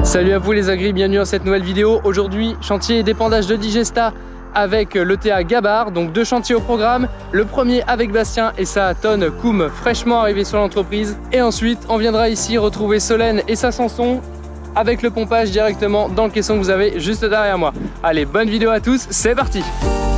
Salut à vous les agris, bienvenue dans cette nouvelle vidéo. Aujourd'hui, chantier d'épandage de Digestat avec l'ETA Gabard, donc deux chantiers au programme. Le premier avec Bastien et sa tonne Kumm fraîchement arrivée sur l'entreprise. Et ensuite, on viendra ici retrouver Solenne et sa Samson avec le pompage directement dans le caisson que vous avez juste derrière moi. Allez, bonne vidéo à tous, c'est parti!